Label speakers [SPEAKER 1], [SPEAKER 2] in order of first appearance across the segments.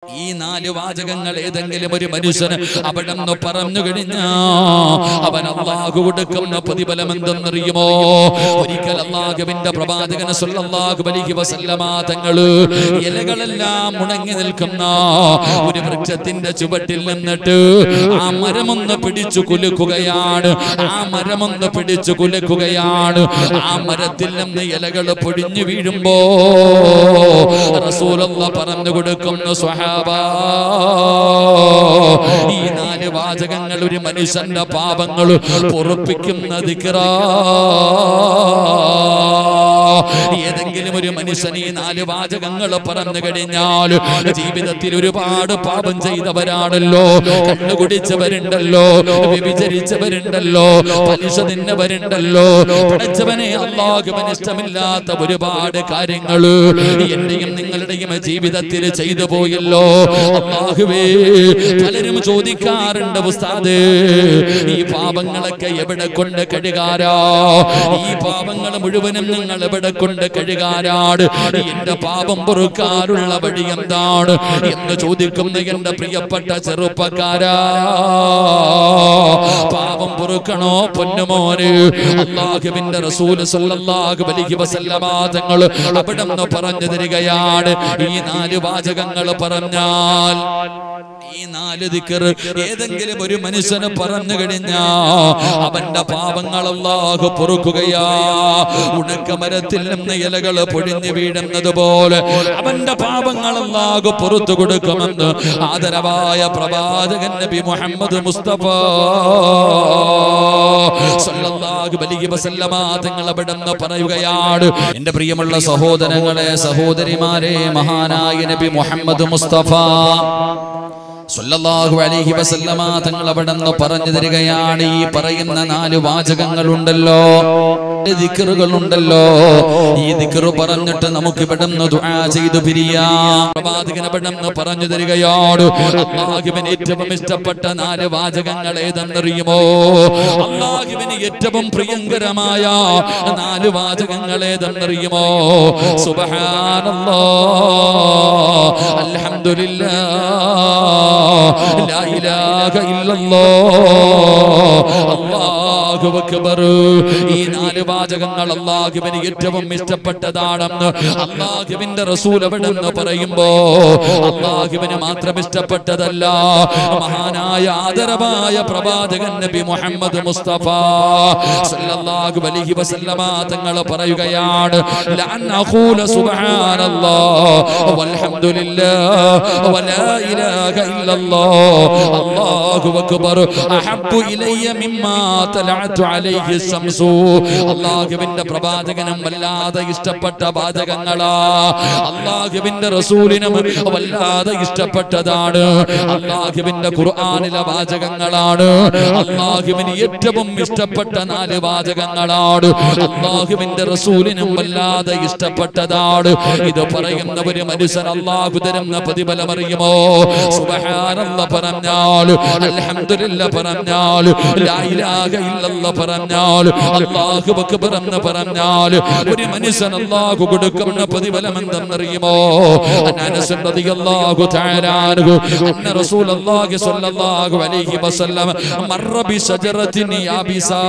[SPEAKER 1] ഈ നാല് വാചകങ്ങൾ ഏതെങ്കിലും ഒരു മനുഷ്യന് അവിടെന്ന് പറഞ്ഞു കഴിഞ്ഞാ അവൻ അല്ലാഹു കൊടുക്കുന്ന പ്രതിഫലം എന്തെന്നറിയുമോ? ഒരിക്കൽ അല്ലാഹുവിന്റെ പ്രവാചകൻ സ്വല്ലല്ലാഹു അലൈഹി വസല്ലമ തങ്ങള് ഇലകളെല്ലാം മുടങ്ങി നിൽക്കുന്ന ഒരു വൃക്ഷത്തിന്റെ ചുവട്ടിൽ നിന്നിട്ട് ആ മരമൊന്ന് പിടിച്ചു കുലുക്കുകയാണ്. ആ മരത്തിൽ നിന്ന് ഇലകൾ പൊഴിഞ്ഞു വീഴുമ്പോ റസൂലുള്ളാഹി പറഞ്ഞു കൊടുക്കുന്നു, സ്വഹാബ, ഈ നാല് വാചകങ്ങൾ ഒരു മനുഷ്യന്റെ പാപങ്ങൾ പൊറുപ്പിക്കുന്ന ദിക്റാ. ഏതെങ്കിലും ഒരു മനുഷ്യൻ ഈ നാല് വാചകങ്ങൾ പറഞ്ഞു കഴിഞ്ഞാൽ ജീവിതത്തിൽ ഒരുപാട് പാപം ചെയ്തവരാണല്ലോ, കണ്ണുകുടിച്ചവരുണ്ടല്ലോ, വ്യഭിചരിച്ചവരുണ്ടല്ലോ, പലിശ തിന്നവരുണ്ടല്ലോ, പഠിച്ചവനെ അല്ലാഹുവിന് ഇഷ്ടമില്ലാത്ത ഒരുപാട് കാര്യങ്ങൾ എന്റെയും നിങ്ങളുടെയും ജീവിതത്തിൽ ചെയ്തു പോയല്ലോ. അല്ലാഹുവേ, പലരും ചോദിക്കാറുണ്ട്, ഉസ്താദേ, ഈ പാപങ്ങളൊക്കെ എവിടെ കൊണ്ട് കഴുകാരാ? ഈ പാപങ്ങൾ മുഴുവനും നിങ്ങൾ എവിടെ കൊണ്ട് കഴുകാരാണ്? എന്റെ പാപം പൊറുക്കാനുള്ള വഴി എന്താണ് എന്ന് ചോദിക്കുന്ന എന്റെ പ്രിയപ്പെട്ട ചെറുപ്പക്കാരാ, പാപം പൊറുക്കണോ പൊന്നുമോന്? അല്ലാഹുവിന്റെ റസൂൽ സ്വല്ലല്ലാഹു അലൈഹി വസല്ലമ തങ്ങൾ അവിടെന്ന് പറഞ്ഞു തരികയാണ്, ഈ നാല് വാചകങ്ങൾ പറഞ്ഞാൽ, ഈ നാല് ദിക്ർ ഏതെങ്കിലും ഒരു മനുഷ്യന് പറഞ്ഞു കഴിഞ്ഞാ അവന്റെ പാപങ്ങൾ അല്ലാഹു പൊറുക്കുകയാ. ഉണക്കമരത്തിൽ നിന്ന് ഇലകൾ പൊഴിഞ്ഞു വീഴുന്നത് പോലെ അവന്റെ പാപങ്ങൾ അല്ലാഹു പൊറുത്തു കൊടുക്കുമെന്ന് ആദരവായ പ്രവാചകൻ നബി മുഹമ്മദ് മുസ്തഫ സല്ലല്ലാഹു അലൈഹി വസല്ലമ തങ്ങൾ അവിടെന്ന് പറയുകയാണ്, എന്റെ പ്രിയമുള്ള സഹോദരങ്ങളെ, സഹോദരിമാരെ, മഹാനായ നബി മുഹമ്മദ് മുസ്തഫ സല്ലല്ലാഹു അലൈഹി വസല്ലമ തങ്ങൾ അവിടെന്ന് പറഞ്ഞു തരികയാണ്, ഈ പറയുന്ന നാല് വാചകങ്ങളുണ്ടല്ലോ, ദിക്റുകളുണ്ടല്ലോ, ഈ ദിക്റ് പറഞ്ഞിട്ട് നമുക്ക് ഇവിടെന്ന് ദുആ ചെയ്തു പിരിയാം. പ്രവാചകൻ അവിടെന്ന് പറഞ്ഞു തരികയാണ്, അല്ലാഹുവിന് ഏറ്റവും ഇഷ്ടപ്പെട്ട നാല് വാചകങ്ങൾ ഏതെന്നറിയുമോ? അല്ലാഹുവിന് ഏറ്റവും പ്രിയങ്കരമായ നാല് വാചകങ്ങൾ ഏതെന്നറിയുമോ? സുബ്ഹാനല്ലാഹ്, അൽഹംദുലില്ലാഹ്, ലാ ഇലാഹ ഇല്ലല്ലാഹ്, അല്ലാഹു അക്ബർ. ഈ നാല് വാചകങ്ങൾ അല്ലാഹുവിന് ഏറ്റവും ഇഷ്ടപ്പെട്ടതാണെന്ന് അല്ലാഹുവിന്റെ റസൂൽ അവിടെന്ന് പറയുമ്പോ അല്ലാഹുവിന് മാത്രം ഇഷ്ടപ്പെട്ടതല്ല, മഹാനായ ആദരവായ പ്രവാചകൻ നബി മുഹമ്മദ് മുസ്തഫ സല്ലല്ലാഹു അലൈഹി വസല്ലമ തങ്ങൾ പറയുകയാണ്, ലഅൻ അഖൂല സുബ്ഹാനല്ലാഹ് വൽഹംദുലില്ലാഹ് വലാ ഇലാഹ ഇല്ലല്ലാഹ് അല്ലാഹു അക്ബർ അഹബ്ബു ഇലയ്യ മിമ്മാ തലഅതു അലൈഹി ശംസു. അല്ലാഹുവിന്റെ പ്രവാചകനും വല്ലാതെ ഇഷ്ടപ്പെട്ട വാചകങ്ങളാ, അല്ലാഹുവിന്റെ റസൂലിനും വല്ലാതെ ഇഷ്ടപ്പെട്ടതാണ്, അല്ലാഹുവിന്റെ ഖുർആനിലെ വാചകങ്ങളാണ്, അല്ലാഹുവിന് ഏറ്റവും ഇഷ്ടപ്പെട്ട നാല് വാചകങ്ങളാണ്, അല്ലാഹുവിന്റെ റസൂലിനും വല്ലാതെ ഇഷ്ടപ്പെട്ടതാണ്. ഇത് പറയുന്ന ഒരു മനുഷ്യൻ അല്ലാഹു തരുന്ന പ്രതിഫലം അറിയുമോ? സുബ്ഹാനല്ലാഹ് പറഞ്ഞാൽ, അൽഹംദുലില്ലാഹ് പറഞ്ഞാൽ, ലാ ഇലാഹ ഇല്ലല്ലാഹ് പറഞ്ഞാൽ, അല്ലാഹു അക്ബർ എന്ന് പറഞ്ഞാൽ ഒരു മനുഷ്യൻ അല്ലാഹു കൊടുക്കുന്ന പ്രതിഫലം എന്തെന്നറിയുമോ? അനസ് റളിയല്ലാഹു തആല അൻഹു അന്ന റസൂലുള്ളാഹി സ്വല്ലല്ലാഹു അലൈഹി വസല്ലം മർറ ബി ശജറത്തിൻ യാബിസാ.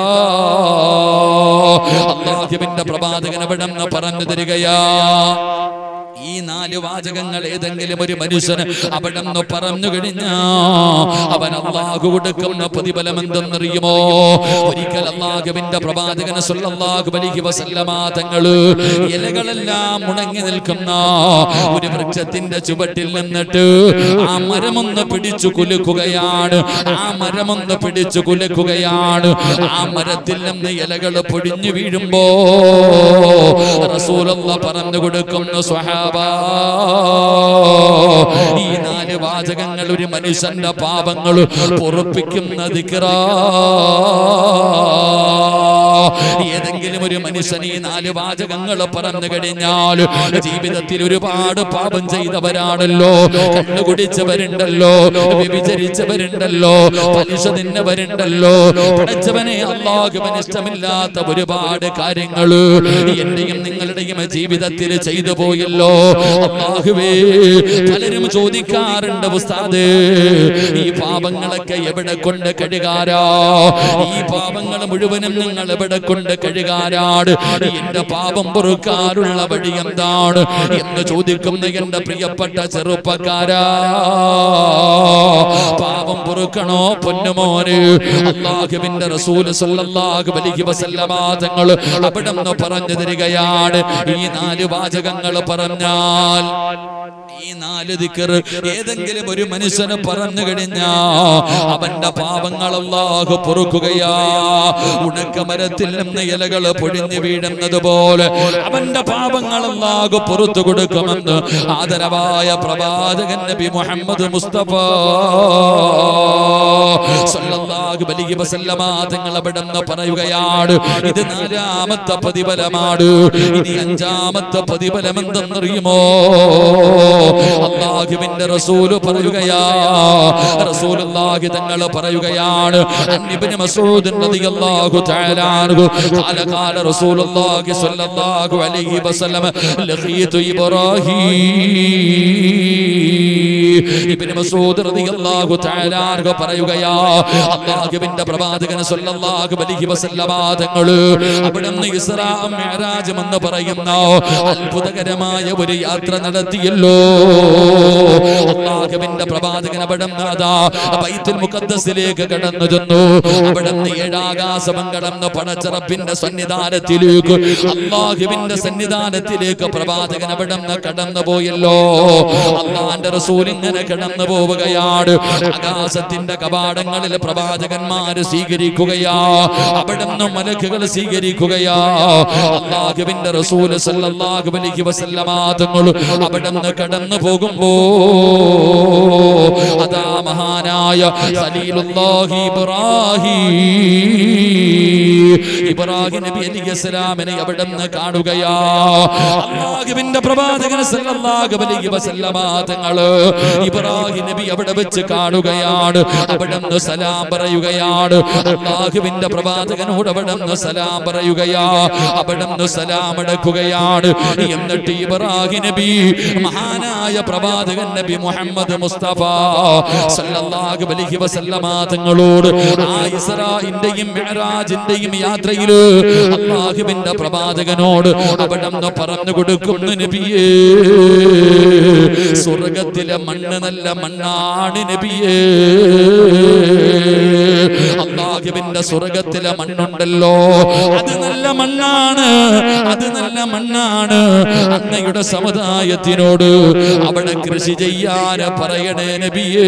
[SPEAKER 1] അല്ലാഹുവിന്റെ പ്രവാചകൻ അവിടെന്ന് പറഞ്ഞു തരികയാ, ഈ നാല് വാചകങ്ങൾ ഏതെങ്കിലും ഒരു മനുഷ്യന് അവിടെന്ന് പറഞ്ഞു കഴിഞ്ഞാ അവൻ അല്ലാഹു കൊടുക്കുന്ന പ്രതിഫലം എന്തെന്നറിയുമോ? ഒരിക്കൽ അല്ലാഹുവിന്റെ പ്രവാചകൻ സ്വല്ലല്ലാഹു അലൈഹി വസല്ലമ തങ്ങള് ഇലകളെല്ലാം മുടങ്ങി നിൽക്കുന്ന ഒരു വൃക്ഷത്തിന്റെ ചുവട്ടിൽ നിന്നിട്ട് ആ മരമൊന്ന് പിടിച്ചു കുലുക്കുകയാണ്. ആ മരത്തിൽ നിന്ന് ഇലകൾ പൊഴിഞ്ഞു വീഴുമ്പോ റസൂലുള്ളാഹി പറഞ്ഞു കൊടുക്കുന്നു, സ്വഹാബ, ഈ നാല് വാചകങ്ങൾ ഒരു മനുഷ്യന്റെ പാപങ്ങൾ പൊറുപ്പിക്കുന്ന ദിക്റാ. ഏതെങ്കിലും ഒരു മനുഷ്യൻ ഈ നാല് വാചകങ്ങൾ പറഞ്ഞു കഴിഞ്ഞാൽ ജീവിതത്തിൽ ഒരുപാട് പാപം ചെയ്തവരാണല്ലോ, കണ്ണുകുടിച്ചവരുണ്ടല്ലോ, വ്യഭിചരിച്ചവരുണ്ടല്ലോ, പലിശ തിന്നവരുണ്ടല്ലോ, പഠിച്ചവനെ അല്ലാഹുവിന് ഇഷ്ടമില്ലാത്ത ഒരുപാട് കാര്യങ്ങൾ എന്റെയും നിങ്ങളുടെയും ജീവിതത്തിൽ ചെയ്തു പോയല്ലോ. അല്ലാഹുവേ, പലരും ചോദിക്കാറുണ്ട് ഉസ്താദേ, ഈ പാപങ്ങളൊക്കെ എവിടെ കൊണ്ട് കഴുകാരാ? ഈ പാപങ്ങൾ മുഴുവനും നിങ്ങൾ എവിടെ കൊണ്ട് കഴുകാരാണ്? എന്റെ പാപം പൊറുക്കാനുള്ള വഴി എന്താണ് എന്ന് ചോദിക്കുന്ന എന്റെ പ്രിയപ്പെട്ട ചെറുപ്പക്കാരാ, പാപം പൊറുക്കണോ പൊന്നുമോന്? അല്ലാഹുവിന്റെ റസൂൽ സല്ലല്ലാഹു അലൈഹി വസല്ലമ തങ്ങൾ അവിടുന്ന് പറഞ്ഞു തരികയാണ്, ഈ 4 വാചകങ്ങൾ പറഞ്ഞാൽ, ഈ 4 ദിക്ർ ഏതെങ്കിലും ഒരു മനുഷ്യന് പറഞ്ഞു കഴിഞ്ഞാ അവന്റെ പാപങ്ങൾ അല്ലാഹു പൊറുക്കുകയാ. ഉണക്കമരത്തിൽ നിന്ന് ഇലകൾ പൊഴിഞ്ഞു വീഴുന്നത് പോലെ അവന്റെ പാപങ്ങൾ അല്ലാഹു പുറത്തു കൊടുക്കുമെന്ന് ആദരവായ പ്രവാചകൻ നബി മുഹമ്മദ് മുസ്തഫ സല്ലല്ലാഹു അലൈഹി വസല്ലമ തങ്ങൾ അവിടുന്ന് പറയുകയാണ്, ഇത് 4ാമത്തെ പ്രതിഫലമാണ്. ഇനി 5ാമത്തെ പ്രതിഫലം എന്തെന്നറിയുമോ? അല്ലാഹുവിന്റെ റസൂല് പറയുകയാ, റസൂലുള്ളാഹി തങ്ങൾ പറയുകയാണ്, ഇബ്നു മസ്ഊദ് റളിയല്ലാഹു തആല അൻഹു ഖാല ഖാല റസൂലുള്ളാഹി സ്വല്ലല്ലാഹു അലൈഹി വസല്ലം ലഖീതു ഇബ്രാഹീം. ഇബ്നു മസ്ഊദ് റളിയല്ലാഹു തആല അൻഹു പറയുകയാ, അല്ലാഹുവിന്റെ പ്രവാചകൻ സ്വല്ലല്ലാഹു അലൈഹി വസല്ലം തങ്ങൾ അവിടുന്ന് ഇസ്രാ മിഅ്റാജ് എന്ന് പറയുന്ന അത്ഭുതകരമായ ഒരു യാത്ര നടത്തിയല്ലോ. അല്ലാഹുവിന്റെ പ്രവാചകൻ അവിടുന്ന് അതാ ബൈത്തുൽ മുഖദ്ദസിലേക്ക് കടന്നു ചെന്നു. അവിടുന്ന് 7 ആകാശം കടന്ന് പടച്ച റബ്ബിന്റെ സന്നിധാനത്തിലേക്ക്, അല്ലാഹുവിന്റെ സന്നിധാനത്തിലേക്ക് പ്രവാചകൻ അവിടുന്ന് കടന്നു പോയല്ലോ. അല്ലാഹുവിന്റെ റസൂൽ ഇങ്ങനെ കടന്നു പോവുകയാണ്. ആകാശത്തിന്റെ കവാടങ്ങളിൽ പ്രവാചകന്മാര് സ്വീകരിക്കുകയാ, അവിടുന്ന് മലക്കുകൾ സ്വീകരിക്കുകയാ. അല്ലാഹുവിന്റെ റസൂൽ സല്ലല്ലാഹു അലൈഹി വസല്ലമ തങ്ങൾ അവിടുന്ന് കടന്നു പോകുമ്പോ അതാ മഹാനായ ഖലീലുല്ലാഹി ഇബ്രാഹിം നബി അലൈഹിസ്സലാമിനെ അവിടുന്ന് കാണുകയാ. അല്ലാഹുവിന്റെ പ്രവാചകൻ സല്ലല്ലാഹു അലൈഹി വസല്ലമ തങ്ങൾ ഇബ്രാഹിം നബി അവിടെ വെച്ച് കാണുകയാണ്. അവിടുന്ന് സലാം പറയുകയാണ്. അല്ലാഹുവിന്റെ പ്രവാചകനോട് അവിടുന്ന് സലാം പറയുകയാ, അവിടുന്ന് സലാം അടക്കുകയാണ്. എന്നിട്ട് ഇബ്രാഹിം നബി മഹാനായ പ്രവാചകൻ നബി മുഹമ്മദ് മുസ്തഫ സല്ലല്ലാഹു അലൈഹി വസല്ലമ തങ്ങളോട് ആ ഇസ്രാഇന്റെയും മിഅ്റാജിന്റെയും യാത്രയിൽ അല്ലാഹുവിന്റെ പ്രവാചകനോട് അവിടുന്ന് പറഞ്ഞു കൊടുക്കുന്നു, നബിയേ, സ്വർഗ്ഗത്തിലെ മണ്ണ് നല്ല മണ്ണാണ് നബിയേ. അല്ലാഹുവിന്റെ സ്വർഗ്ഗത്തിലെ മണ്ണുണ്ടല്ലോ, അത് നല്ല മണ്ണാണ്, അത് നല്ല മണ്ണാണ്. അങ്ങയുടെ സമുദായത്തിനോട് അവിടെ കൃഷി ചെയ്യാൻ പറയണേ നബിയേ.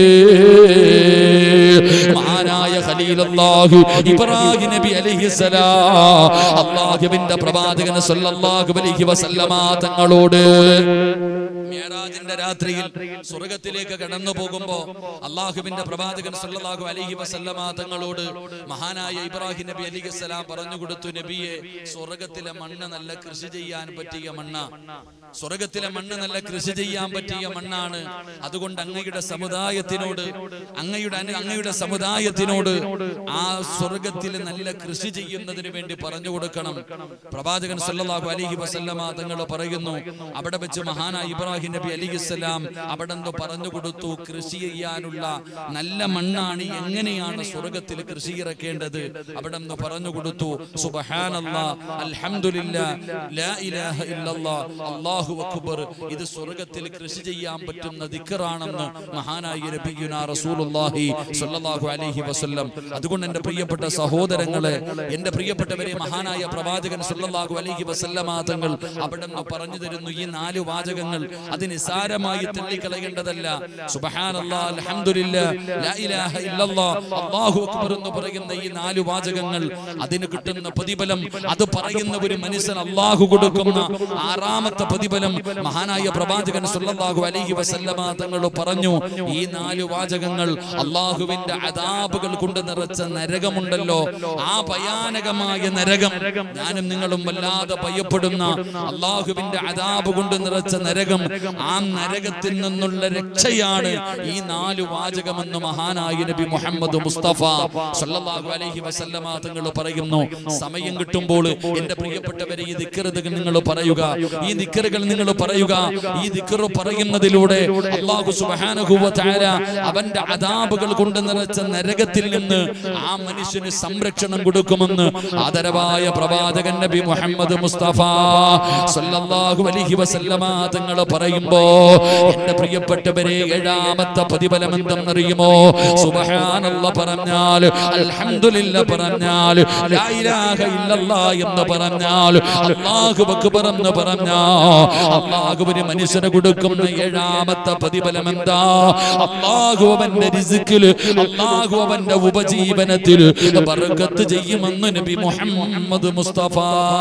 [SPEAKER 1] മഹാനായ ഖലീലുല്ലാഹി ഇബ്രാഹിം നബി അലൈഹിസ്സലാം അല്ലാഹുവിന്റെ പ്രവാചകൻ സല്ലല്ലാഹു അലൈഹി വസല്ലമ തങ്ങളോട് മിഅ്റാജിന്റെ രാത്രിയിൽ സ്വർഗ്ഗത്തിലേക്ക് കടന്നു പോകുമ്പോ അല്ലാഹുവിന്റെ പ്രവാചകൻ സല്ലല്ലാഹു അലൈഹി വസല്ലമ തങ്ങളോട് മഹാനായ ഇബ്രാഹിം നബി അലൈഹിസ്സലാം പറഞ്ഞു കൊടുത്തു, നബിയെ, സ്വർഗ്ഗത്തിലെ മണ്ണ് നല്ല കൃഷി ചെയ്യാൻ പറ്റിയ മണ്ണ, സ്വർഗ്ഗത്തിലെ മണ്ണ് നല്ല കൃഷി ചെയ്യാൻ പറ്റിയ മണ്ണാണ്. അതുകൊണ്ട് അങ്ങയുടെ സമുദായത്തിനോട് അങ്ങയുടെ സമുദായത്തിനോട് ആ സ്വർഗ്ഗത്തിൽ നല്ല കൃഷി ചെയ്യുന്നതിന് വേണ്ടി പറഞ്ഞു കൊടുക്കണം. പ്രവാചകൻ സല്ലല്ലാഹു അലൈഹി വസല്ലമ തങ്ങൾ പറയുന്നു, അവിടെ വെച്ച് മഹാനായ ഇബ്രാഹിം നബി അലൈഹിസ്സലാം അവിടെ പറഞ്ഞു കൊടുത്തു, കൃഷി ചെയ്യാനുള്ള നല്ല മണ്ണാണ്, എങ്ങനെയാണ് സ്വർഗ്ഗത്തിൽ കൃഷി ഇറക്കേണ്ടത് അവിടെ പറഞ്ഞു കൊടുത്തു. സുബ്ഹാനല്ലാഹ്, അൽഹംദുലില്ലാഹ്, ലാ ഇലാഹ ഇല്ലല്ലാഹ്, അല്ലാഹു അക്ബർ, ഇത് സ്വർഗ്ഗത്തിൽ കൃഷി ചെയ്യാൻ പറ്റുന്ന ദിക്റാണെന്ന് മഹാനായ നബിയുനാ റസൂലുള്ളാഹി സ്വല്ലല്ലാഹു അലൈഹി വസല്ലം. അതുകൊണ്ട് എന്റെ പ്രിയപ്പെട്ട സഹോദരങ്ങളെ, എന്റെ പ്രിയപ്പെട്ടവരെ, മഹാനായ പ്രവാചകൻ സ്വല്ലല്ലാഹു അലൈഹി വസല്ലമ തങ്ങൾ അവിടെ പറഞ്ഞു തരുന്നു, ഈ 4 വാചകങ്ങൾ അത് നിസാരമായി തള്ളിക്കളയേണ്ടതല്ല. സുബ്ഹാനല്ലാഹ്, അൽഹംദുലില്ലാഹ്, ലാ ഇലാഹ ഇല്ലല്ലാഹ്, അല്ലാഹു അക്ബർ എന്ന് പറയുന്ന ഈ 4 വാചകങ്ങൾ, അതിന് കിട്ടുന്ന പ്രതിഫലം, അത് പറയുന്ന ഒരു മനുഷ്യൻ അല്ലാഹു കൊടുക്കുന്ന 6ാമത്തെ പ്രതിഫലം മഹാനായ പ്രവാചകൻ സല്ലല്ലാഹു അലൈഹി വസല്ലമ തങ്ങൾ പറഞ്ഞു. ഈ 4 വാചകങ്ങൾ അല്ലാഹുവിന്റെ അദാബുകൾ കൊണ്ട് നിറച്ച നരകമുണ്ടല്ലോ, ആ ഭയാനകമായ നരകം, ഞാനും നിങ്ങളും വല്ലാതെ ഭയപ്പെടുന്ന അല്ലാഹുവിന്റെ അദാബ് കൊണ്ട് നിറച്ച നരകം, ആ നരകത്തിൽ നിന്നുള്ള രക്ഷയാണ് ഈ 4 വാചകമെന്ന് മഹാനായ നബി മുഹമ്മദ് മുസ്തഫ സല്ലല്ലാഹു അലൈഹി വസല്ലമ തങ്ങൾ പറയുന്നു. സമയം കിട്ടുമ്പോൾ എന്റെ പ്രിയപ്പെട്ടവരെ ഈ ദിക്റുകൾ നിങ്ങൾ പറയുക, ഈ ദിക്റുകൾ നിങ്ങൾ പറയുക. ഈ ദിക്ർ പറയുന്നതിലൂടെ അല്ലാഹു സുബ്ഹാനഹു വ തആല അവന്റെ അദാബുകൾ കൊണ്ട് നിറച്ച നരകത്തിൽ നിന്ന് ആ മനുഷ്യന് സംരക്ഷണം കൊടുക്കുമെന്ന് ആദരവായ പ്രവാചകൻ നബി മുഹമ്മദ് മുസ്തഫ സല്ലല്ലാഹു അലൈഹി വസല്ലമ തങ്ങൾ പറയുമ്പോ എന്റെ പ്രിയപ്പെട്ടവരെ 7ാമത്തെ പ്രതിഫലം എന്തെന്നറിയുമോ? സുബ്ഹാനല്ലാഹ് പറഞ്ഞാൽ, അൽഹംദുലില്ലാഹ് പറഞ്ഞാൽ, ലാ ഇലാഹ ഇല്ലല്ലാഹ് എന്ന് പറഞ്ഞാൽ, അല്ലാഹു അക്ബർ എന്ന് പറഞ്ഞാൽ അല്ലാഹു ഒരു മനുഷ്യന് കൊടുക്കുന്ന 7ാമത്തെ പ്രതിഫലം എന്താ? അല്ലാഹു അവന്റെ റിസ്കിൽ, അല്ലാഹു അവന്റെ ഉപജീവനത്തിൽ ബർക്കത്ത് ചെയ്യുമെന്ന് നബി മുഹമ്മദ് മുസ്തഫ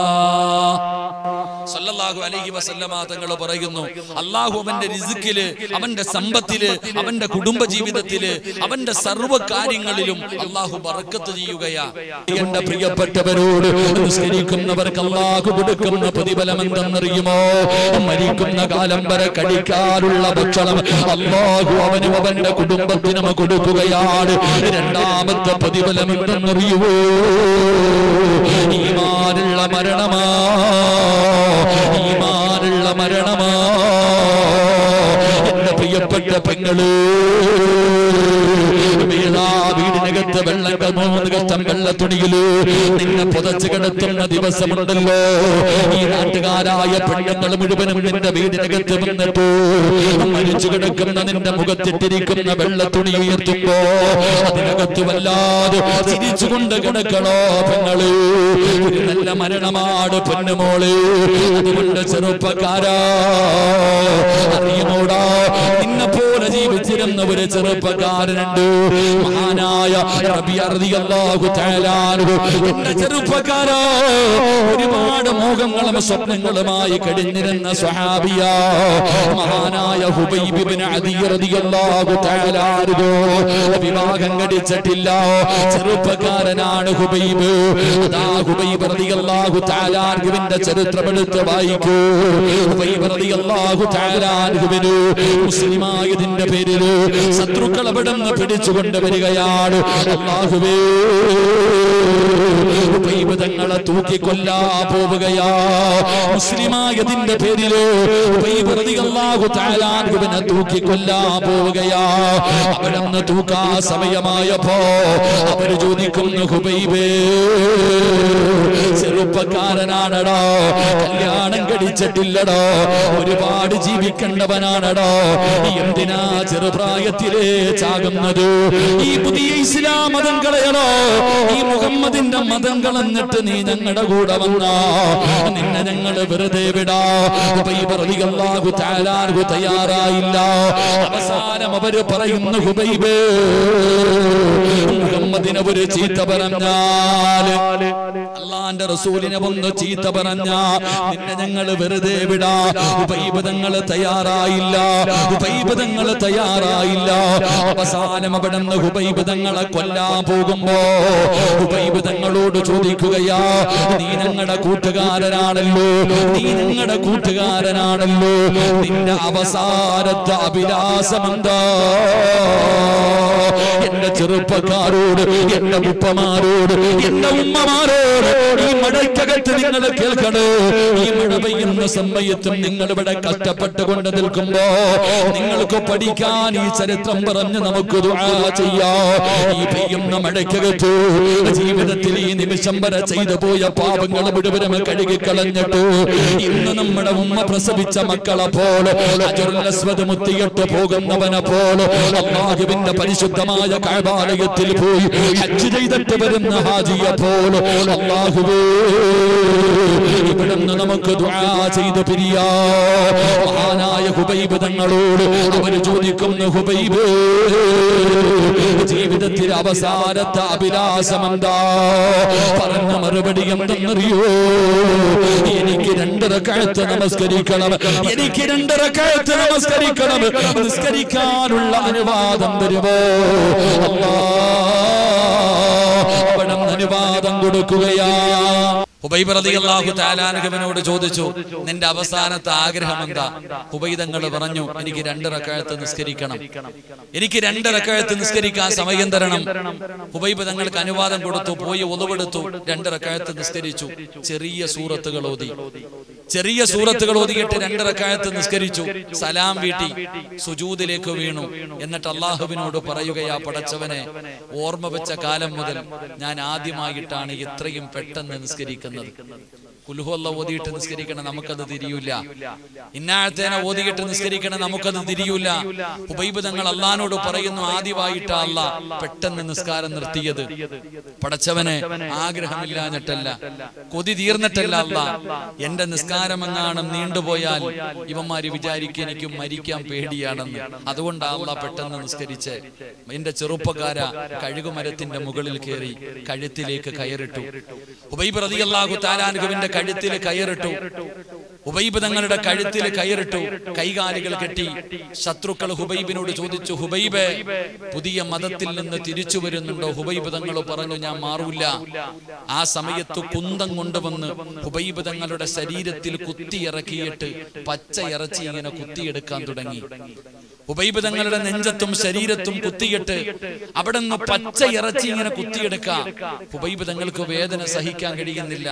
[SPEAKER 1] സല്ലല്ലാഹു അലൈഹി വസല്ലമ തങ്ങൾ പറയുന്നു. അല്ലാഹു അവന്റെ റിസ്കില്, അവന്റെ സമ്പത്തില്, അവന്റെ കുടുംബ ജീവിതത്തില്, അവന്റെ സർവ്വ കാര്യങ്ങളിലും അല്ലാഹു ബർക്കത്ത് ചെയ്യുകയാ. എന്റെ പ്രിയപ്പെട്ടവരോട്, നിസ്കരിക്കുന്നവർക്ക് അല്ലാഹു കൊടുക്കുന്ന പ്രതിഫലം എന്തെന്നറിയുമോ? മരിക്കുന്ന കാലം വരെ കഴിക്കാനുള്ള ഭക്ഷണം അല്ലാഹു അവനും അവന്റെ കുടുംബത്തിനും കൊടുക്കുകയാണ്. 2ാമത്തെ പ്രതിഫലം എന്തെന്നറിയുമോ? ഈമാനുള്ള മരണമാ, ഈമാനുള്ള മരണമാ. എന്റെ പ്രിയപ്പെട്ട പെങ്ങള്, വീടിനകത്ത് വെള്ളം 3 കഷ്ടം വെള്ളത്തുണിയില് നിന്നെ പുതച്ച് കിടത്തുന്ന ദിവസമുണ്ടല്ലോ. ഈ നാട്ടുകാരായ പെണ്ണുങ്ങൾ മുഴുവനും നിന്റെ വീടിനകത്ത് വന്നിട്ട് മരിച്ചു കിടക്കുന്ന നിന്റെ മുഖത്തിട്ടിരിക്കുന്ന വെള്ളത്തുണി ഉയർത്തുമ്പോ അതിനകത്ത് വല്ലാതെ ചിരിച്ചുകൊണ്ട് കിടക്കണോ പെങ്ങള്? ഒരു നല്ല മരണമാണ് പൊന്നുമോള്. അതുകൊണ്ട് ചെറുപ്പക്കാരാ, അറിയുമോടാ, നിന്നെ പോലെ ജീവിച്ചിരുന്ന ഒരു ചെറുപ്പക്കാരനുണ്ട്, മഹാനായ റബിയ റളിയല്ലാഹു തആല അൻഹു. എന്റെ ചെറുപ്പക്കാരാ, ഒരുപാട് മോഹങ്ങളും സ്വപ്നങ്ങളുമായി കഴിഞ്ഞിരുന്ന സ്വഹാബിയ മഹാനായ ഹുബൈബ് ഇബ്നു അദി റളിയല്ലാഹു തആല അൻഹു. വിവാഹം കഴിച്ചിട്ടില്ല, ചെറുപ്പക്കാരനാണ് ഹുബൈബ്. അതാ ഹുബൈബ് റളിയല്ലാഹു തആല അൻഹുവിന്റെ ചരിത്രം എടുത്ത് വായിക്കൂ. ഹുബൈബ് റളിയല്ലാഹു തആല അൻഹുവിന് മുസ്ലിമായതിന്റെ പേരിൽ ശത്രുക്കൾ അവിടുന്ന് പിടിച്ചുകൊണ്ട് വരികയാണ്. അല്ലാഹുവേ, ഹുബൈബ് തങ്ങളെ തൂക്കിക്കൊല്ലാ പോവുകയാ. മുസ്ലിമായതിന്റെ പേരിൽ ഹുബൈബ് റളിയല്ലാഹു തആല അൻഹുവിനെ തൂക്കിക്കൊല്ലാ പോവുകയാ. അവിടുന്ന് തൂക്കാ സമയമായപ്പോ അവര് ചോദിക്കുന്നു, ഹുബൈബേ, ചെറുപ്പക്കാരനാണടോ, കല്യാണം കഴിച്ചിട്ടില്ലടോ, ഒരുപാട് ജീവിക്കേണ്ടവനാണടോ, എന്തിനാ ചെറുപ്രായത്തിലേ ചാകുന്നത്? ഈ പുതിയ ഇസ്ലാം മതം കളയണോ? ഈ മുഹമ്മദിന്റെ മതം കളഞ്ഞിട്ട് നീ ഞങ്ങളുടെ കൂടെ വന്നാ നിന്നെ ഞങ്ങൾ വെറുതെ വിടാ. ഹുബൈബ് റളിയല്ലാഹു തആല അൻഹു തയ്യാറായില്ല. അവസാനം അവര് പറയുന്നു, ഹുബൈബേ, മുഹമ്മദിനെ ഒരു ചീത്ത പറഞ്ഞാൽ, അല്ലാഹുവിന്റെ റസൂലിനെ ഒന്ന് ചീത്ത പറഞ്ഞാ നിന്നെ ഞങ്ങൾ വെറുതെ വിടാ. ഹുബൈബ് തങ്ങൾ തയ്യാറായില്ല, ഹുബൈബ് തങ്ങൾ തയ്യാറായില്ല. അവസാനം അവിടുന്ന് ഹുബൈബ് തങ്ങളെ കൊല്ലാൻ പോകുമ്പോ ഹുബൈബ് തങ്ങളോട് ചോദിക്കുകയാ, നീ ഞങ്ങളുടെ കൂട്ടുകാരനാണല്ലോ, നീ ഞങ്ങളുടെ കൂട്ടുകാരനാണല്ലോ, നിന്റെ അവസാനത്തെ അഭിലാഷമെന്താ? എന്റെ ചെറുപ്പക്കാരോട്, എന്റെ ഉപ്പമാരോട്, എന്റെ ഉമ്മമാരോട് ഈ മഴയ്ക്കകത്ത് നിങ്ങൾ കേൾക്കണേ. ഈ മഴ പെയ്യുന്ന സമയത്തും നിങ്ങൾ ഇവിടെ കഷ്ടപ്പെട്ടുകൊണ്ട് നിൽക്കുമ്പോ നിങ്ങൾക്ക് പഠിക്കാൻ ഈ ചരിത്രം പറഞ്ഞ് നമുക്ക് ദുആ ചെയ്യാം. ഈ പെയ്യുന്ന മഴയ്ക്കകത്ത് ജീവിതത്തിൽ ഈ നിമിഷം വരെ ചെയ്തു പോയ പാപങ്ങൾ മുഴുവനും കഴുകിക്കളഞ്ഞിട്ട് ഇന്ന് നമ്മുടെ ഉമ്മ പ്രസവിച്ച മക്കളെ പോലെ ഹജറുൽ അസ്വദ് മുത്തിയിട്ട് പോകുന്നവനെ പോലെ അല്ലാഹുവിന്റെ പരിശുദ്ധമായ കഅബാലയത്തിൽ പോയി ഹജ്ജ് ചെയ്തിട്ട് വരുന്ന ഹാജിയെ പോലെ അല്ലാഹുവേ, ഇവിടുന്ന് നമുക്ക് ദുആ ചെയ്ത് പിരിയാ. മഹാനായ ഹുബൈബ് തങ്ങളോട് അവർ ചോദിക്കുന്നു, ഹുബൈബ്, ജീവിതത്തിൽ അവസാനത്തെ അഭിലാഷമെന്താ? പറഞ്ഞ മറുപടി എന്തെന്നറിയോ? എനിക്ക് 2 റക്അത്ത് നമസ്കരിക്കണം, എനിക്ക് 2 റക്അത്ത് നമസ്കരിക്കണം. നിസ്കരിക്കാനുള്ള അനുവാദം തരുമോ? അല്ലാഹ് അവിടെ അനുവാദം കൊടുക്കുകയാ. ഹുബൈബ് റളിയല്ലാഹു തആല അൻഹുവിനോട് ചോദിച്ചു, നിന്റെ അവസാനത്തെ ആഗ്രഹം എന്താ? ഹുബൈബ് തങ്ങൾ പറഞ്ഞു, എനിക്ക് 2 റക്അത്ത് നിസ്കരിക്കണം, എനിക്ക് 2 റക്അത്ത് നിസ്കരിക്കാൻ സമയം തരണം. ഹുബൈബ് തങ്ങൾക്ക് അനുവാദം കൊടുത്തു. പോയി ഒളുവെടുത്തു, 2 റക്അത്ത് നിസ്കരിച്ചു. ചെറിയ സൂറത്തുകൾ ഓതിയിട്ട് 2 റക്അത്ത് നിസ്കരിച്ചു. സലാം വീട്ടി സുജൂദിലേക്ക് വീണു. എന്നിട്ട് അല്ലാഹുവിനോട് പറയുകയാ, പടച്ചവനെ, ഓർമ്മ വെച്ച കാലം മുതൽ ഞാൻ ആദ്യമായിട്ടാണ് ഇത്രയും പെട്ടെന്ന് നിസ്കരിക്കുന്നത്. കുൽഹുവല്ല ഓതിയിട്ട് നിസ്കരിക്കണം, നമുക്കത് തിരിയൂല. ഇന്നാഴത്തേനെ ഓതിയിട്ട് നിസ്കരിക്കണം, നമുക്കത് തിരിയൂല. ഹുബൈബ് തങ്ങൾ അള്ളാനോട് പറയുന്നു, ആദ്യമായിട്ടാ അല്ലാ പെട്ടെന്ന് നിസ്കാരം നിർത്തിയത്. പടച്ചവനെ, ആഗ്രഹമില്ലാഞ്ഞിട്ടല്ല, കൊതി തീർന്നിട്ടല്ല അല്ലാ, എന്റെ നിസ്കാരമെങ്ങാനും നീണ്ടുപോയാൽ ഇവന്മാര് വിചാരിക്കും എനിക്ക് മരിക്കാൻ പേടിയാണെന്ന്. അതുകൊണ്ടാ അല്ലാ പെട്ടെന്ന് നിസ്കരിച്ച്. എന്റെ ചെറുപ്പക്കാര കഴുകുമരത്തിന്റെ മുകളിൽ കയറി കഴുത്തിലേക്ക് കയറിട്ടു. ഹുബൈബ് റളിയല്ലാഹു തആല അൻഹുവിന്റെ കഴുത്തിൽ കയറിട്ടു. ഹുബൈബ് തങ്ങളുടെ കഴുത്തിൽ കയറിട്ടു. കൈകാലുകൾ കെട്ടി. ശത്രുക്കൾ ഹുബൈബിനോട് ചോദിച്ചു, ഹുബൈബേ, പുതിയ മതത്തിൽ നിന്ന് തിരിച്ചു വരുന്നുണ്ടോ? ഹുബൈബ് തങ്ങൾ പറഞ്ഞു, ഞാൻ മാറൂല. ആ സമയത്ത് കുന്തം കൊണ്ടുവന്ന് ഹുബൈബ് തങ്ങളുടെ ശരീരത്തിൽ കുത്തിയിറക്കിയിട്ട് പച്ച ഇറച്ചി ഇങ്ങനെ കുത്തിയെടുക്കാൻ തുടങ്ങി. ഹുബൈബ് തങ്ങളുടെ നെഞ്ചത്തും ശരീരത്തും കുത്തിയിട്ട് അവിടെ നിന്ന് പച്ച ഇറച്ചി ഇങ്ങനെ കുത്തിയെടുക്കാം. ഹുബൈബ് തങ്ങൾക്ക് വേദന സഹിക്കാൻ കഴിയുന്നില്ല.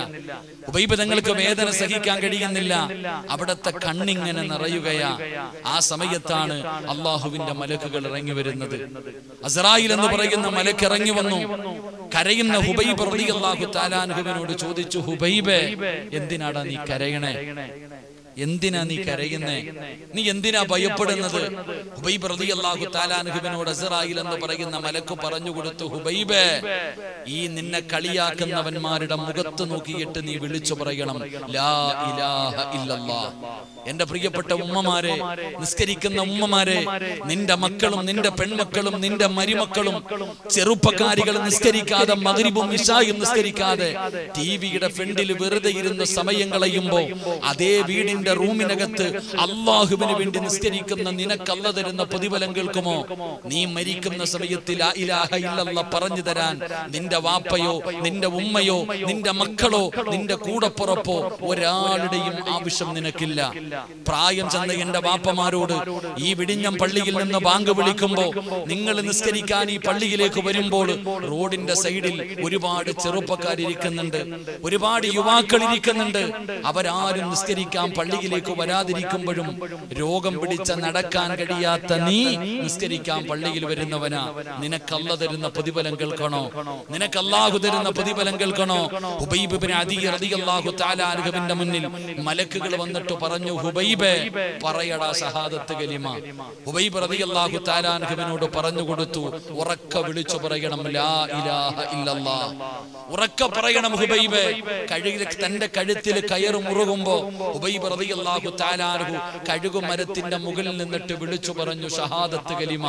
[SPEAKER 1] അവിടത്തെ കണ്ണിങ്ങനെ നിറയുകയാ. ആ സമയത്താണ് അള്ളാഹുവിന്റെ മലക്കുകൾ ഇറങ്ങി വരുന്നത്. അസ്റായിൽ എന്ന് പറയുന്ന മലക്ക് ഇറങ്ങി വന്നു. കരയുന്ന ഹുബൈബ് റളിയല്ലാഹു തആല അൻഹുവിനോട് ചോദിച്ചു, ഹുബൈബേ, എന്തിനാടാ നീ കരയണേ? എന്തിനാ നീ കരയുന്നേ? നീ എന്തിനാ ഭയപ്പെടുന്നത്? ഹുബൈബ് റളിയല്ലാഹു തആല അൻഹുവിനോട് അസ്റായിൽ എന്ന് പറയുന്ന മലക്ക് പറഞ്ഞു കൊടുത്തു, ഹുബൈബേ, ഈ നിന്നെ കളിയാക്കുന്നവന്മാരുടെ മുഖത്ത് നോക്കിയിട്ട് നീ വിളിച്ചു പറയണം, ലാ ഇലാഹ ഇല്ലല്ലാഹ്. എന്റെ പ്രിയപ്പെട്ട ഉമ്മമാരെ, നിസ്കരിക്കുന്ന ഉമ്മമാരെ, നിന്റെ മക്കളും നിന്റെ പെൺമക്കളും നിന്റെ മരുമക്കളും ചെറുപ്പക്കാരികൾ നിസ്കരിക്കാതെ, മഗ്രിബും ഇശായും നിസ്കരിക്കാതെ ടിവിയുടെ ഫ്രണ്ടിൽ വെറുതെ ഇരുന്ന് സമയം കളയുമ്പോ അതേ വീടിന്റെ റൂമിനകത്ത് അല്ലാഹുവിന് വേണ്ടി നിസ്കരിക്കുന്ന നിനക്ക് അല്ലാഹു തരുന്ന പ്രതിഫലം കേൾക്കുമോ? നീ മരിക്കുന്ന സമയത്ത് ലാ ഇലാഹ ഇല്ലല്ലാഹ് പറഞ്ഞു തരാൻ നിന്റെ വാപ്പയോ നിന്റെ ഉമ്മയോ നിന്റെ മക്കളോ നിന്റെ കൂടപ്പുറപ്പോ ഒരാളുടെയും ആവശ്യം നിനക്കില്ല. പ്രായം ചെന്ന എന്റെ വാപ്പമാരോട്, ഈ വിടിഞ്ഞം പള്ളിയിൽ നിന്ന് ബാങ്ക് വിളിക്കുമ്പോ നിങ്ങൾ നിസ്കരിക്കാൻ ഈ പള്ളിയിലേക്ക് വരുമ്പോൾ റോഡിന്റെ സൈഡിൽ ഒരുപാട് ചെറുപ്പക്കാരിരിക്കുന്നുണ്ട്, ഒരുപാട് യുവാക്കൾ ഇരിക്കുന്നുണ്ട്. അവരാരും നിസ്കരിക്കാൻ പള്ളിയിലേക്ക് വരാതിരിക്കുമ്പോഴും രോഗം പിടിച്ച നടക്കാൻ കഴിയാത്ത നീ നിസ്കരിക്കാൻ പള്ളിയിൽ വരുന്നവനാ. നിനക്ക് അല്ലാഹു തരുന്ന പ്രതിഫലം കേൾക്കണോ? നിനക്ക് അല്ലാഹു തരുന്ന പ്രതിഫലം കേൾക്കണോ? ഹുബൈബ് ഇബ്നു അദി റളിയല്ലാഹു തആല അൻഹുവിന്റെ മുന്നിൽ മലക്കുകൾ വന്നിട്ട് പറഞ്ഞു, ഹുബൈബേ, പറയടാ ഷഹാദത്ത് കലിമ. ഹുബൈബ് റളിയല്ലാഹു തആല അൻഹുവിനോട് പറഞ്ഞു കൊടുത്തു, ഉറക്കെ വിളിച്ചു പറയണം, ലാ ഇലാഹ ഇല്ലല്ലാഹ്. ഉറക്കെ പറയണം ഹുബൈബേ. തന്റെ കഴുത്തിൽ കയറ് മുറുകുമ്പോ ഹുബൈബ് റളിയല്ലാഹു തആല അൻഹു കഴുകുമരത്തിന്റെ മുകളിൽ നിന്നിട്ട് വിളിച്ചു പറഞ്ഞു, ഷഹാദത്ത് കലിമ.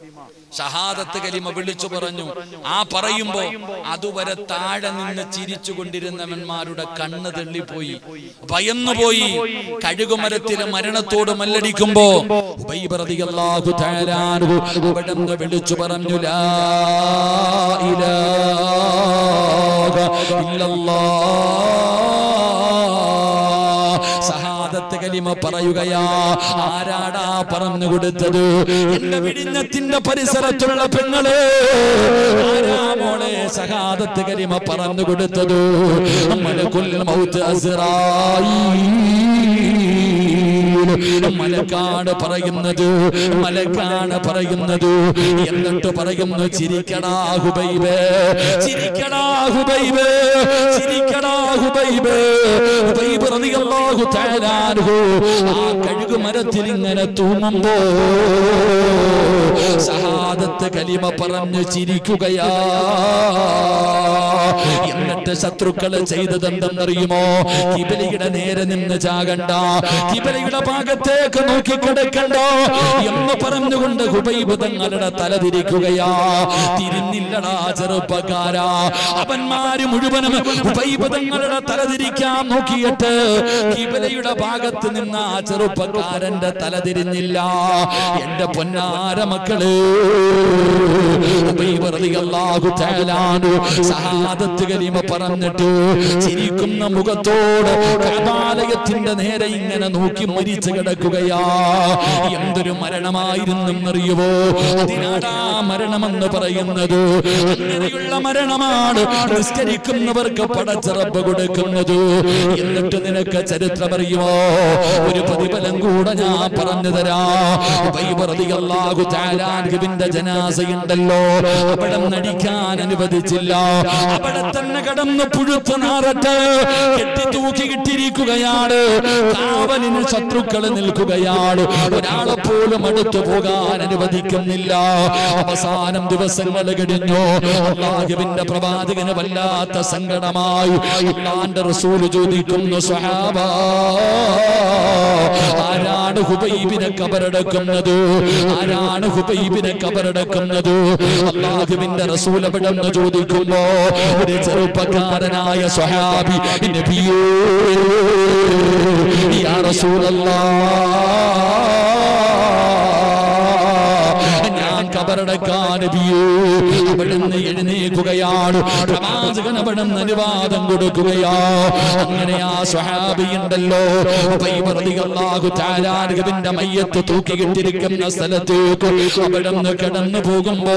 [SPEAKER 1] ഷഹാദത്ത് കലിമ വിളിച്ചു പറഞ്ഞു. ആ പറയുമ്പോ അതുവരെ താഴെ നിന്ന് ചിരിച്ചു കൊണ്ടിരുന്നവന്മാരുടെ കണ്ണ് തെള്ളിപ്പോയി, ഭയന്നുപോയി. കഴുകുമരത്തിലെ മരണത്തോട് മല്ലടിക്കുമ്പോ ഹുബൈബ് റളിയല്ലാഹു തആല അൻഹു അവിടുന്ന് വിളിച്ചു പറഞ്ഞു, ലാ ഇലാഹ ഇല്ലല്ലാഹ്. ഷഹാദത്ത് കലിമ പറയുകയാ. ആരാടാ പറഞ്ഞു കൊടുത്തത്? എന്റെ വിഴിഞ്ഞത്തിന്റെ പരിസരത്തുള്ള പെങ്ങളെ, ആരാ മോളെ ഷഹാദത്ത് കലിമ പറഞ്ഞു കൊടുത്തത്? മലക്കുൽ മൗത്ത് അസ്റായീൽ. മലക്കാണ് പറയുന്നത്. എന്നിട്ട് പറയുന്നു, ചിരിക്കടാ ഹുബൈബേ, ചിരിക്കടാ ഹുബൈബേ, ചിരിക്കടാ ഹുബൈബേ. ഹുബൈബ് റളിയല്ലാഹു തആല അൻഹു ആ കഴുകുമരത്തിൽ ഇങ്ങനെ തൂങ്ങുമ്പോ ഷഹാദത്ത് കലിമ പറഞ്ഞു ചിരിക്കുകയാ. എന്നിട്ട് ശത്രുക്കള് ചെയ്തതെന്തെന്നറിയുമോ? കിബിലയുടെ നേരെ നിന്ന് ചാകണ്ട, കിബിലയുടെ ഭാഗത്തേക്ക് നോക്കി കിടക്കണ്ട എന്ന് പറഞ്ഞുകൊണ്ട് ഹുബൈബ് തങ്ങളുടെ തല തിരിക്കുകയാ. തിരിഞ്ഞില്ലടാ ചെറുപ്പക്കാരാ. അവന്മാര് മുഴുവനും ഹുബൈബ് തങ്ങളുടെ തല തിരിക്കാൻ നോക്കിയിട്ട് കിബിലയുടെ ഭാഗത്ത് നിന്ന് ആ ചെറുപ്പക്കാരന്റെ തല തിരിഞ്ഞില്ല. എന്റെ പൊന്നാര മക്കള്, റളിയല്ലാഹു തആല ഷഹാദത്ത് കലിമ പറഞ്ഞിട്ട് ചിരിക്കുന്ന മുഖത്തോട് കഅബാലയത്തിന്റെ നേരെ ഇങ്ങനെ നോക്കി മരിച്ചു കിടക്കുകയാ. എന്തൊരു മരണമായിരുന്നെന്നറിയുവോ? അതിനാടാ മരണമെന്ന് പറയുന്നത്. അങ്ങനെയുള്ള മരണമാണ് നിസ്കരിക്കുന്നവർക്ക് പടച്ച റബ്ബ് കൊടുക്കുന്നത്. എന്നിട്ട് നിനക്ക് ചരിത്രമറിയുമോ? ഒരു പ്രതിഫലം കൂടെ ഞാൻ പറഞ്ഞു തരാം. റളിയല്ലാഹു തആല അൻഹുവിന്റെ ജനാസയുണ്ടല്ലോ, അവിടെ നടിക്കാൻ അനുവദിച്ചില്ല. അവിടെ തന്നെ കടന്ന് പുഴുത്തു നാറട്ട് കെട്ടി തൂക്കിയിട്ടിരിക്കുകയാണ്. കാവലിന് ശത്രുക്കൾ നിൽക്കുകയാണ്. ഒരാളെ പോലും അടുത്തു പോകാൻ അനുവദിക്കുന്നില്ല. അവസാനം ദിവസങ്ങൾ കഴിഞ്ഞു. അല്ലാഹുവിന്റെ പ്രവാചകന് വല്ലാത്ത സങ്കടമായി. അല്ലാഹുവിന്റെ റസൂൽ ചോദിക്കുന്നു, സ്വഹാബാ, ആരാണ് ഹുബൈബിനെ കബറടക്കുന്നത്? ആരാണ് ഹുബൈബിനെ കബറടക്കുന്നത്? അല്ലാഹുവിന്റെ റസൂൽ അവിടെ നിന്ന് ചോദിക്കുമ്പോ ഒരു ചെറുപ്പക്കാരനായ സ്വഹാബി, നബിയേ യാ റസൂലല്ലാഹ്, കബറടക്കാൻ അവിടുന്ന് എഴുന്നേൽക്കുകയാണ്. പ്രവാചകൻ അവിടുന്ന് അനുവാദം കൊടുക്കുകയാ. അങ്ങനെ ആ സ്വഹാബിയുണ്ടല്ലോ, റളിയല്ലാഹു തആല അൻഹുവിന്റെ മയ്യത്ത് തൂക്കിയിട്ടിരിക്കുന്ന സ്ഥലത്തേക്ക് അവിടുന്ന് കടന്നു പോകുമ്പോ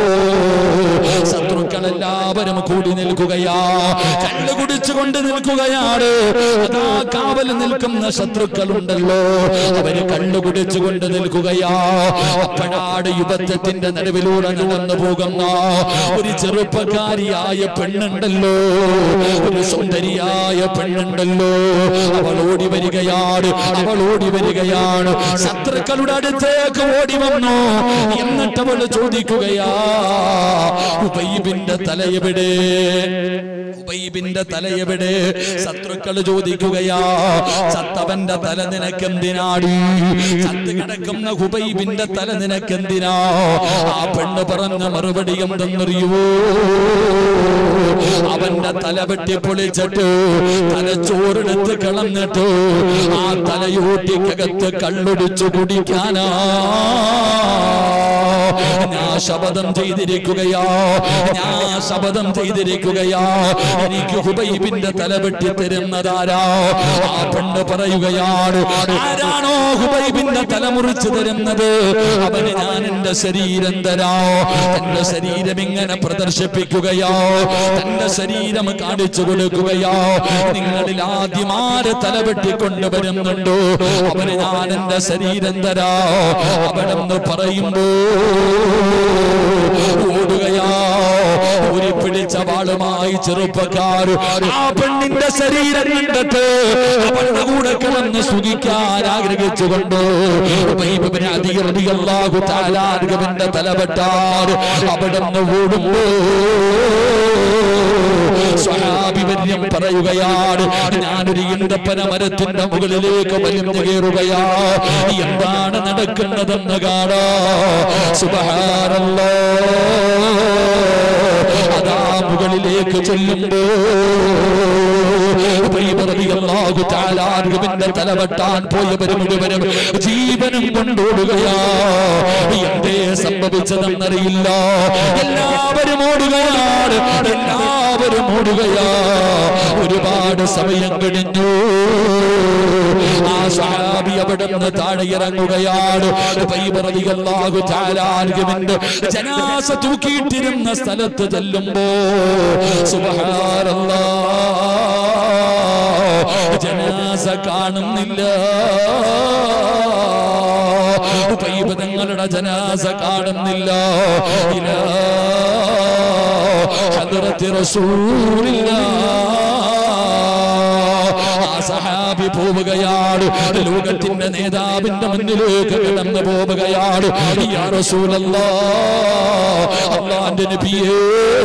[SPEAKER 1] ശത്രുക്കളെല്ലാവരും കൂടി നിൽക്കുകയാ. കള്ളു കുടിച്ചുകൊണ്ട് നിൽക്കുകയാണ്. അതാ കാവൽ നിൽക്കുന്ന ശത്രുക്കളുണ്ടല്ലോ, അവര് കള്ളു കുടിച്ചുകൊണ്ട് നിൽക്കുകയാ. അപ്പോഴാണ് യുദ്ധത്തിന്റെ നടുവിലൂടെ നടന്നു പോകുന്ന ഒരു ചെറുപ്പക്കാരിയായ പെണ്ണുണ്ടല്ലോ, ഒരു സുന്ദരിയായ പെണ്ണുണ്ടല്ലോ. അവൾ ഓടി വരികയാണ്, അവൾ ഓടി വരികയാണ്. ശത്രുക്കളുടെ അടുത്തേക്ക് ഓടി വന്നു. എന്നിട്ട് അവൾ ചോദിക്കുകയാ, ഉബൈബിന്റെ തലയെവിടെ? ഉബൈബിന്റെ തലയെവിടെ? ശത്രുക്കൾ ചോദിക്കുകയാ, ചത്തവന്റെ തല നിനക്കെന്തിനാടി? ചത്ത് കിടക്കുന്ന ഹുബൈബിന്റെ തല നിനക്കെന്തിനാ? ആ പെണ്ണ് പറഞ്ഞ മറുപടി എന്തെന്നറിയുവോ? അവന്റെ തല വെട്ടി പൊളിച്ചിട്ട് തലച്ചോറെടുത്ത് കളഞ്ഞിട്ട് ആ തലയോട്ടിക്കകത്ത് കള്ളൊടിച്ചു കുടിക്കാനാ ഞാൻ ശപഥം ചെയ്തിരിക്കുകയാ. ഞാൻ ശപഥം ചെയ്തിരിക്കുകയാ. എനിക്ക് ഹുബൈബിന്റെ തല വെട്ടി തരുന്നതാരാ? ആ പെണ്ണ് പറയുകയാണ്, ആരാണോ ഹുബൈബിന്റെ തല മുറിച്ചു തരുന്നത് അവന് ഞാൻ എന്റെ ശരീരം തരാ. എന്റെ ശരീരം ഇങ്ങനെ പ്രദർശിപ്പിക്കുകയോ, തന്റെ ശരീരം കാണിച്ചു കൊടുക്കുകയോ. നിങ്ങളിൽ ആദ്യമാര് തല വെട്ടിക്കൊണ്ടുവരുന്നുണ്ടോ അവന് ഞാൻ എന്റെ ശരീരം തരാ. അവിടെ നിന്ന് പറയുമ്പോ ഓടുകയാ. ഒരു പിടിച്ച വാളുമായി ചെറുപ്പക്കാർ ആ പെണ്ണിന്റെ ശരീരം കണ്ടിട്ട് അവളുടെ കൂടെ കിടന്ന് സുഖിക്കാൻ ആഗ്രഹിച്ചുകൊണ്ട് റളിയല്ലാഹു തആല അൻഹുവിന്റെ തലവെട്ടാർ അവിടെ നിന്ന് ഓടുമ്പോ സ്വഹാബി വര്യം പറയുകയാണ്, ഞാനൊരു ഈന്തപ്പന മരത്തിന്റെ മുകളിലേക്ക് വലിഞ്ഞു കയറുകയാ. എന്താണ് നടക്കുന്നതെന്ന് കാണാ. സുബ്ഹാനല്ലാഹ്. അതാ മുകളിലേക്ക് ചെല്ലുമ്പോ റളിയല്ലാഹു തആല അൻഹുവിന്റെ തലവെട്ടാൻ പോയവര് മുഴുവനും ജീവനും കൊണ്ടോടുകയാ. എന്തേ സംഭവിച്ചതെന്നറിയില്ല. എല്ലാവരും ഓടുകയാണ്, എല്ലാവരും ഓടുകയാ. ഒരുപാട് സമയം കഴിഞ്ഞു. ആ സ്വഹാബി അവിടെ നിന്ന് താഴെ ഇറങ്ങുകയാണ്. റളിയല്ലാഹു തആല അൻഹുവിന്റെ ജനാസ തൂക്കിയിട്ടിരുന്ന സ്ഥലത്ത് ചെല്ലുമ്പോ സുബ്ഹാനല്ലാഹ്, ജനാസ കാണുന്നില്ല. തങ്ങളുടെ ജനാസ കാണുന്നില്ല. ഇലാ ഹദ്റത്തി റസൂലില്ലാഹ്. ആ സഹാബി പോവുകയാണ്. ലോകത്തിന്റെ നേതാവിന്റെ മുന്നിലേക്ക് കടന്നു പോവുകയാണ്. യാ റസൂലല്ലാഹ്, അല്ലാഹുവിന്റെ നബിയേ.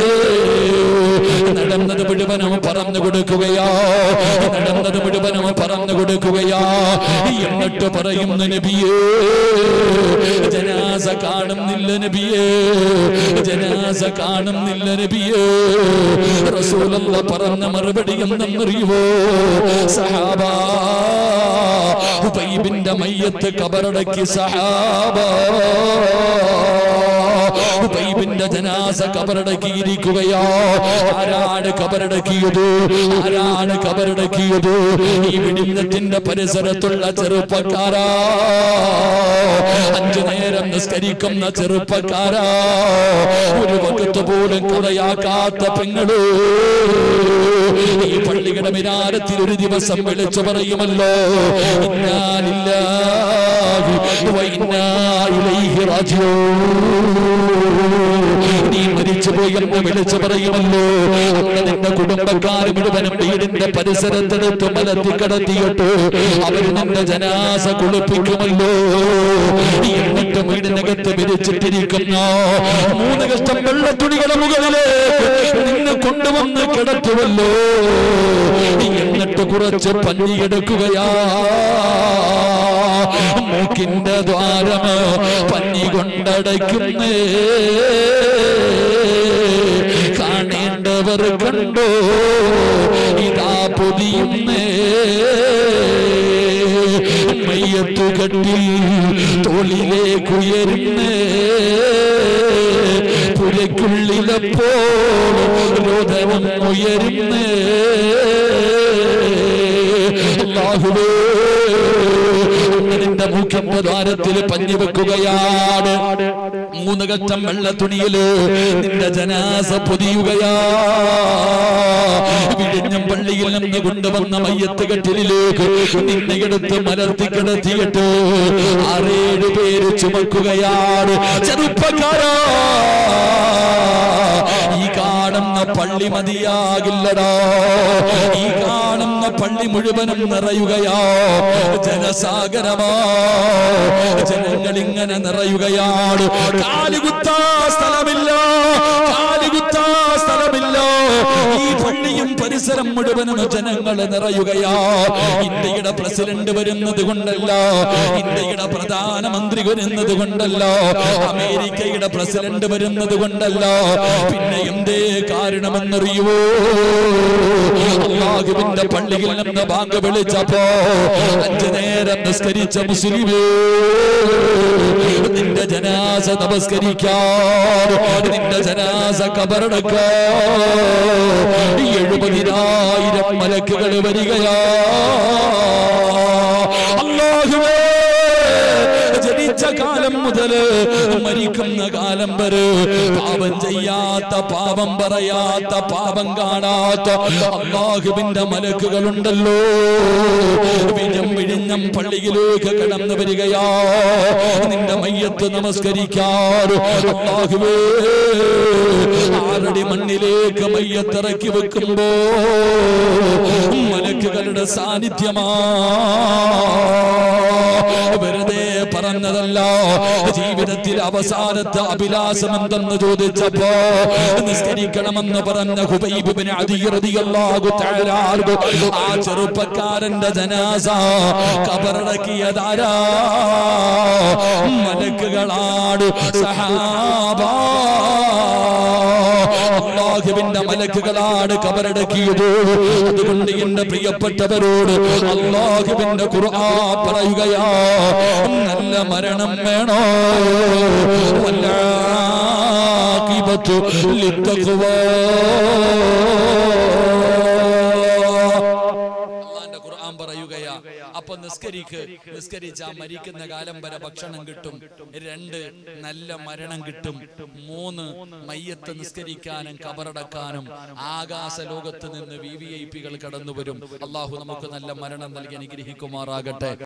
[SPEAKER 1] നടന്നത് മുഴുവനും പറഞ്ഞു കൊടുക്കുകയാ. നടന്നത് മുഴുവനും പറഞ്ഞു കൊടുക്കുകയാ. എന്നിട്ട് പറയുന്നു, നബിയേ ജനാസ കാണുന്നില്ല നബിയേ, ജനാസ കാണുന്നില്ല നബിയേ. റസൂലുള്ളാഹ് പറഞ്ഞ മറുപടി എന്തെന്നറിയുവോ? സഹാബാ, ഹുബൈബിന്റെ മയ്യത്ത് കബറടക്കി സഹാബാ. ഹുബൈബിന്റെ ജനാസ കബറടക്കിയിരിക്കുകയോ. ആരാണ് കബറടക്കിയത്? ആരാണ് കബറടക്കിയത്? ഈ വിടിഞ്ഞത്തിന്റെ പരിസരത്തുള്ള ചെറുപ്പക്കാരാ, 5 നേരം നിസ്കരിക്കുന്ന ചെറുപ്പക്കാരാ, ഒരു വക്കത്ത് പോലും കഥയാക്കാത്ത പെങ്ങള്, ഈ പള്ളിയുടെ മിനാരത്തിൽ ഒരു ദിവസം വിളിച്ചു പറയുമല്ലോ, ഇന്നാ ലില്ലാഹി വ ഇന്നാ ഇലൈഹി റാജിഊൻ. നീ മരിച്ചുപോയെന്ന് വിളിച്ചു പറയുമല്ലോ. അന്ന് നിന്റെ കുടുംബക്കാർ മുഴുവനും വീടിന്റെ പരിസരത്തെടുത്ത് മലത്തി കടത്തിയിട്ട് അവർ നിന്റെ ജനാസ കുളിപ്പിക്കുമല്ലോ. എന്നിട്ട് വീടിനകത്ത് വിരിച്ചിട്ടിരിക്കുന്ന 3 കഷ്ടം വെള്ള തുണികളെ മുകളിലേക്ക് നിന്ന് കൊണ്ടുവന്ന് കിടത്തുമല്ലോ. എന്നിട്ട് കുറച്ച് പഞ്ഞിയെടുക്കുകയാ. മൂക്കിന്റെ ദ്വാരം പഞ്ഞി കൊണ്ടടയ്ക്കുന്നേ, കാണേണ്ടവർ കണ്ടോ ഇതാ പൊതിയുന്നേ. മയ്യത്തുകെട്ടി തോളിലേക്കുയരുന്നേ, പുരയ്ക്കുള്ളിലപ്പോൾ രോദനം ഉയരുന്നേ. അല്ലാഹുവേ, നിന്റെ മൂക്കിന്റെ ദ്വാരത്തിൽ പഞ്ഞി വെക്കുകയാണ്. 3 കറ്റം വെള്ള തുണിയില് നിന്റെ ജനാസ പൊതിയുകയാ. വിഴിഞ്ഞം പള്ളിയിൽ നിന്ന് കൊണ്ടുവന്ന മയ്യത്ത് കെട്ടിലേക്ക് നിന്നെ എടുത്ത് മലർത്തി കിടത്തിയിട്ട് 6-7 പേര് ചുമക്കുകയാണ്. ചെറുപ്പക്കാരാ, ഈ കാണുന്ന പള്ളി മതിയാകില്ലടാ. ഈ കാണുന്ന പള്ളി മുഴുവനും നിറയുകയാ. ജനസാഗരമാ, ജനങ്ങളിങ്ങനെ നിറയുകയാണ്. കാലുകുത്താ സ്ഥലമില്ല, കാലുകുത്താ സ്ഥലമില്ല. ഈ പള്ളിയും പരിസരം മുഴുവനും ജനങ്ങൾ നിറയുകയാ. ഇന്ത്യയുടെ പ്രസിഡന്റ് വരുന്നത് കൊണ്ടല്ല, ഇന്ത്യയുടെ പ്രധാനമന്ത്രി വരുന്നത് കൊണ്ടല്ല, അമേരിക്കയുടെ പ്രസിഡന്റ് വരുന്നത് കൊണ്ടല്ല. പിന്നെ എന്തേ കാരണമെന്നറിയുവോ? അല്ലാഹുവിന്റെ പള്ളിയിൽ നിന്ന് ബാങ്ക് വിളിച്ചപ്പോ 5 നേരം നിസ്കരിച്ച മുസ്ലിമേ, നിന്റെ ജനാസ നമസ്കരിക്കാൻ, നിന്റെ ജനാസ കബറടക്കാൻ 70,000 മലക്കുകൾ വരികയാ. അല്ലാഹുവേ, ജനിച്ച കാലം മുതല് മരിക്കുന്ന കാലം വരെ പാപം ചെയ്യാത്ത, പാപം പറയാത്ത, പാപം കാണാത്ത അല്ലാഹുവിന്റെ മലക്കുകളുണ്ടല്ലോ. വിഴിഞ്ഞം പള്ളിയിലേക്ക് കടന്നു വരികയാ. നിന്റെ മയ്യത്ത് നമസ്കരിക്കാൻ അല്ലാഹുവേ 6 അടി മണ്ണിലേക്ക് മയ്യത്തിറക്കി വെക്കുമ്പോ മലക്കുകളുടെ സാന്നിധ്യമാ. വെറുതെ പറഞ്ഞതല്ല. ജീവിതത്തിൽ അവസാനത്തെ അഭിലാഷം എന്തെന്ന് ചോദിച്ചപ്പോ നിസ്കരിക്കണമെന്ന് പറഞ്ഞ ഹുബൈബ് ഇബ്നു അദി റളിയല്ലാഹു തആല ആ ചെറുപ്പക്കാരന്റെ ജനാസ കബറടക്കിയതാരാ? മലക്കുകളാണ്, സഹാബാ. അല്ലാഹുവിന്റെ മലക്കുകളാണ് കബറടക്കിയത്. അതുകൊണ്ട് എന്റെ പ്രിയപ്പെട്ടവരോട് അല്ലാഹുവിന്റെ ഖുർആൻ പറയുകയാ, നല്ല മരണം വേണോ? വല്ലാഖിബത്തു ലിത്തഖ്വാ. അല്ലാഹുവിന്റെ ഖുർആൻ പറയുകയാ, അപ്പൊ നിസ്കരിച്ച മരിക്കുന്ന കാലം വരെ ഭക്ഷണം കിട്ടും. 2 നല്ല മരണം കിട്ടും. 3 മയ്യത്ത് നിസ്കരിക്കാനും കബറടക്കാനും ആകാശ ലോകത്ത് നിന്ന് VVIP കടന്നു വരും. അല്ലാഹു നമുക്ക് നല്ല മരണം നൽകി അനുഗ്രഹിക്കുമാറാകട്ടെ.